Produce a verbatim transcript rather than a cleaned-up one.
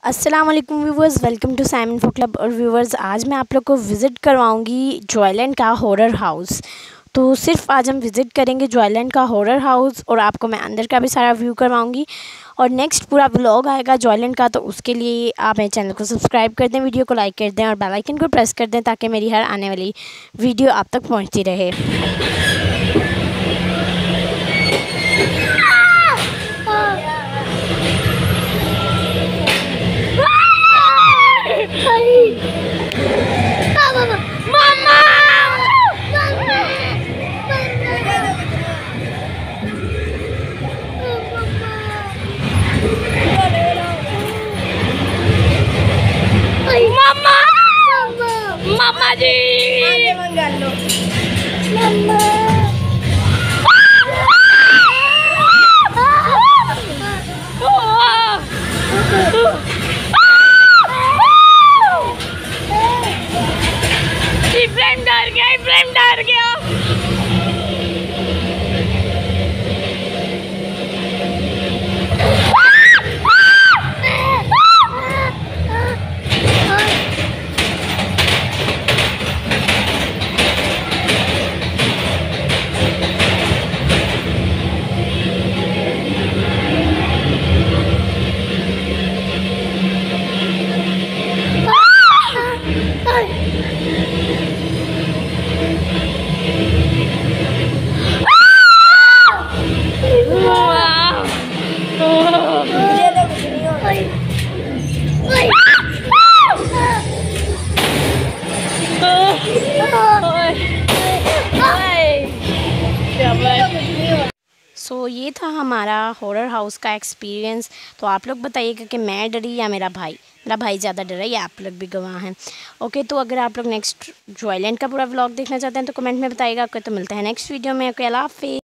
अस्सलाम वालेकुम viewers, welcome to Simon for club. और व्यूवर्स, आज मैं आप लोग को विज़िट करवाऊंगी जॉयलैंड का हॉरर हाउस। तो सिर्फ आज हम विज़िट करेंगे जॉयलैंड का हॉरर हाउस और आपको मैं अंदर का भी सारा व्यू करवाऊंगी। और नेक्स्ट पूरा व्लॉग आएगा जॉयलैंड का, तो उसके लिए आप मेरे चैनल को सब्सक्राइब कर दें, वीडियो को लाइक कर दें और बेल आइकन को प्रेस कर दें ताकि मेरी हर आने वाली वीडियो आप तक पहुँचती रहे। Mama जी मम्मा इब्राहिम डर गया इब्राहिम डर गया। सो so, ये था हमारा हॉरर हाउस का एक्सपीरियंस। तो आप लोग बताइएगा कि मैं डरी या मेरा भाई। मेरा भाई ज़्यादा डरा या आप लोग भी गवाह हैं। ओके, तो अगर आप लोग नेक्स्ट जॉयलैंड का पूरा व्लॉग देखना चाहते हैं तो कमेंट में बताइएगा। ओके, तो मिलते हैं नेक्स्ट वीडियो में। ओके, अल्लाह हाफ़िज़।